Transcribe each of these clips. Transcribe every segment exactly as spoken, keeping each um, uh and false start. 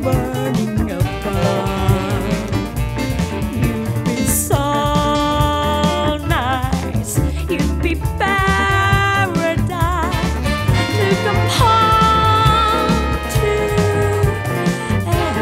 burning above. You'd be so nice, you'd be paradise to come home to and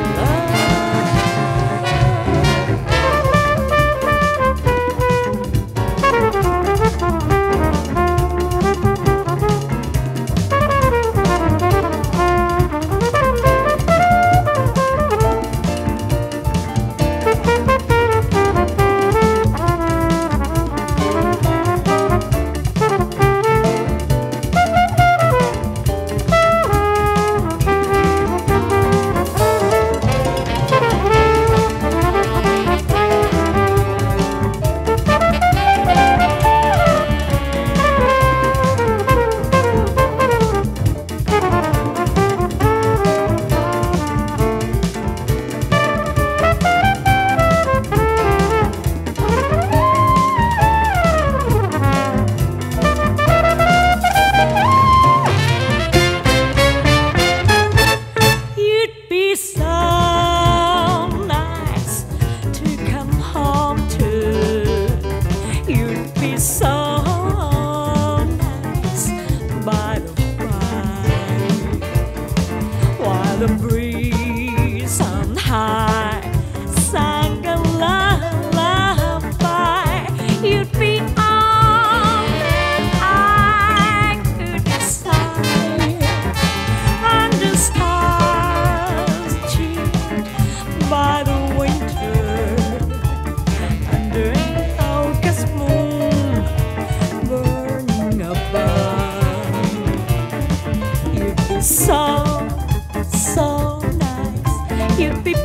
the breeze on high sang a lullaby. You'd be all that I could desire, under stars cheered by the winter, under an August moon burning above. You'd be so so nice, you'd be